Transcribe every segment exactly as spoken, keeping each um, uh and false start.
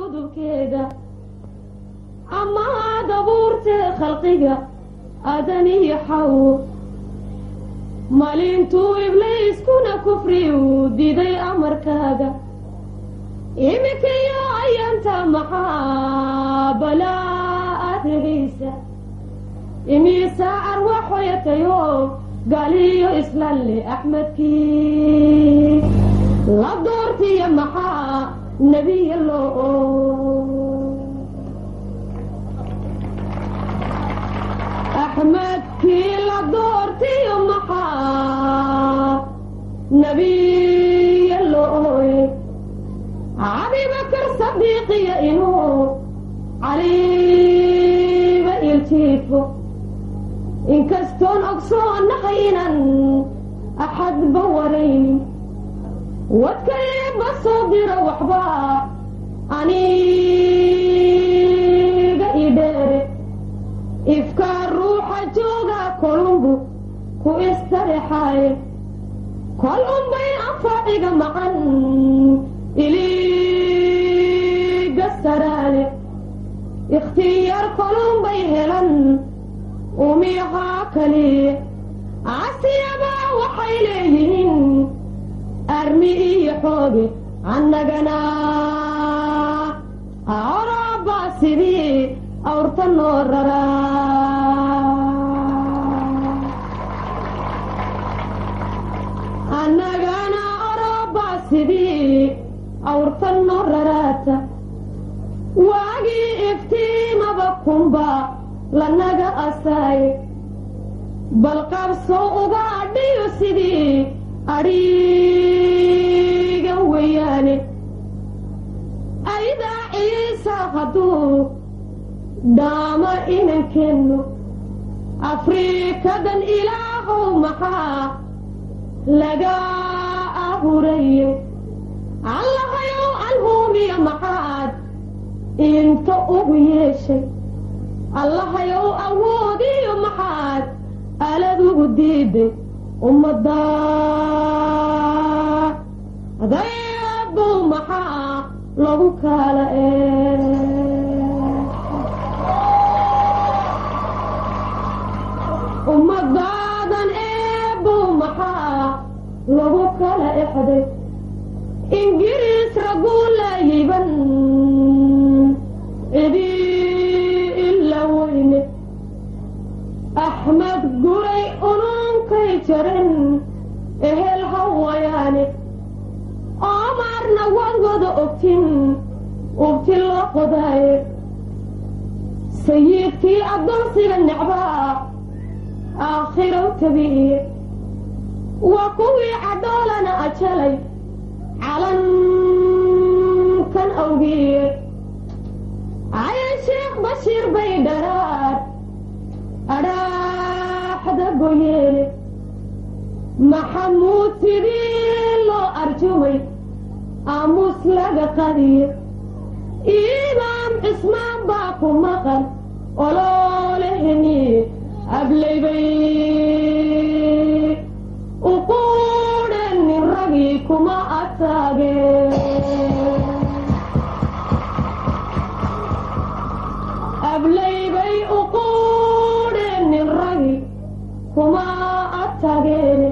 udubkeeda ama dabuurta khalqiga adani xawo maalintuu ibliiskuna kufriyu diiday amarkaaga imikayo ayanta maxaa balaa adhegaysa imisa arwaxoyatayo gaaliyo islalle axmedkii la doortiya maxaa nebiya loo axmedkii la doortiya maxaa nebiya looye abi bakar sadiiqiya inuu caliba iltiifo inkastoon ogsoonahay inan axadba waraynin wadkayba soo dira waxba aniga idheere ifkaa ruuxa jooga kolumbu ku istarexaaye kol unbay anfaaciga maqan iliga saraale ikhtiyaar kolunbay helan umiyahaa kaliye casiyabaa waxay leeyihiin armi iyo xooge annagana oraabaa sidii awrta noo raraa annagana oraabaa sidii awrta noo raraata waagii iftiimaba kunba lanaga asaaye bal qabsoo uga adhiyo sidii adhiigan weeyaane aydaa ciisa hadduu dhaama inankenno afriikadan ilaahow maxaa laga ahuraye allahayow alhuumiya maxaad inta ugu yeeshay allahayow awoodiyo maxaad aalad ugu diiday ummadda adeebow maxaa lagu kala ee ummadaadan eebow maxaa lagu kala exday ingiriis raguu laayiban cidii ila weyne axmed guray ununkay jaren ehel hawayaane oomarna waad wada ogtin ubti loo qodaaye sayidkii addoonsiga necbaa aakhirow tabiiye waa kuwii cadhoolana ajalay calankan awgiye cayan sheekh bashiir bay dharaar adhaaxda goyeene maxamuud sidii loo arjumay aamuus laga qadiye imaam cismaan baa ku maqan olooleheni ablaybay uquudhenin ragii kuma ataage ablaybay uquudhenin ragi kuma atageene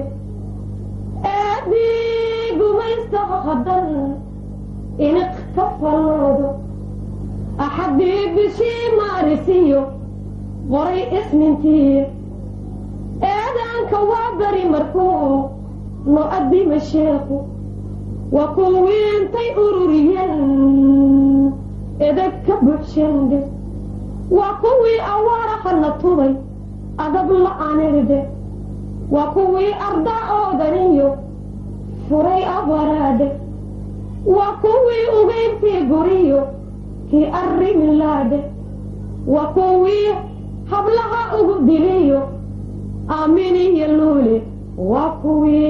eedii gumaystaha haddan iniq ka falloodo axaddii bishii maarisiyo qoray isnintiiye eedaanka waa bari markuu no addima sheekhu waa kuwii intay ururiyeen edeg ka buxshende waa kuwii awaaraqana tubay adab la-aanirde waa kuwii ardaa oodaniyo furay abaraadhe waa kuwii ugeyntii guriyo kii arrimilaadhe waa kuwii hablaha ugu diliyo aaminiyo luule waa kuwii